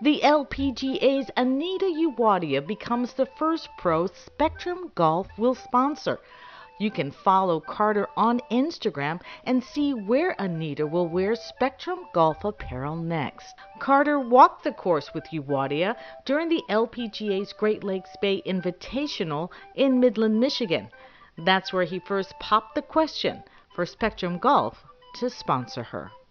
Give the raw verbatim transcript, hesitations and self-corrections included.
The L P G A's Anita Uwadia becomes the first pro Spectrum Golf will sponsor. You can follow Carter on Instagram and see where Anita will wear Spectrum Golf apparel next. Carter walked the course with Uwadia during the L P G A's Great Lakes Bay Invitational in Midland, Michigan. That's where he first popped the question for Spectrum Golf to sponsor her.